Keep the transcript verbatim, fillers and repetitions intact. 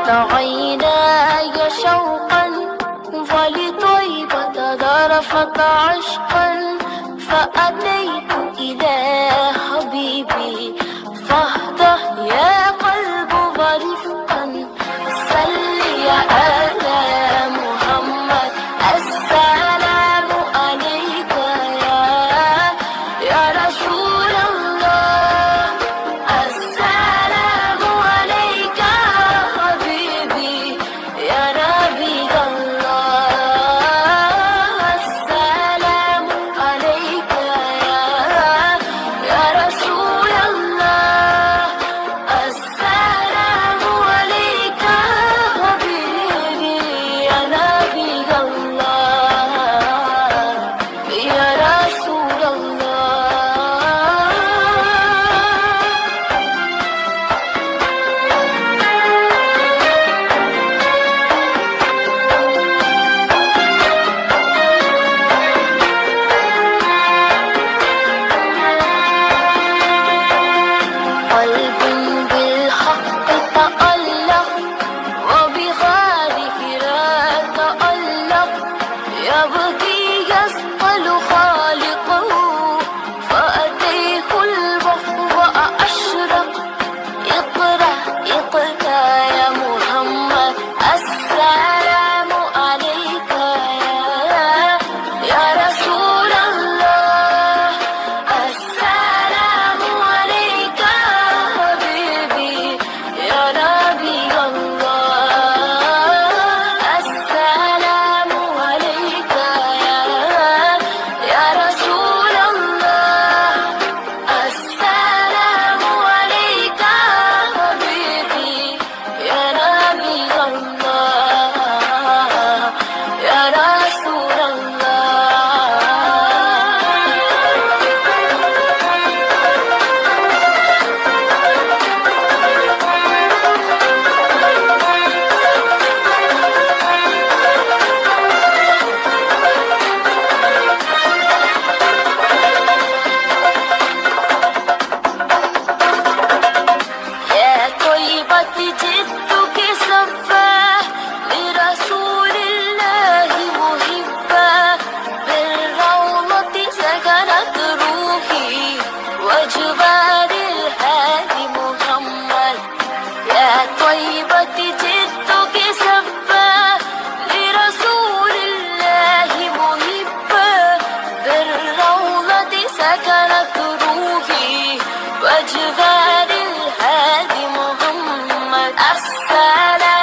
عيناي شوقا ولطيبة ذرفت عشقا، فأتيت إلى حبيبي فاهده يا قلب ورفقا. صلي على محمد السلام عليك يا يا رسول الله. السلام عليك حبيبي يا نبي الله. السلام عليك يا يا رسول الله. السلام عليك حبيبي يا نبي الله يا رسول الله. قلب بالحق تألق وبغارك لا تألق، يبكي يسأل خالقه فأتيه البحر وأشرق. اقرأ اقرأ يا محمد السلام عليك يا يا رسول الله. السلام عليك حبيبي يا نبي الله. السلام عليك يا يا رسول الله. السلام عليك حبيبي يا نبي الله يا رسول يا طيبة جدك سفاه لرسول الله محبا، بالروضة سكنت روحي وجبال الهادي محمد. يا طيبة جدك سفاه لرسول الله محبا، بالروضة سكنت روحي وجبال الهادي محمد. السلام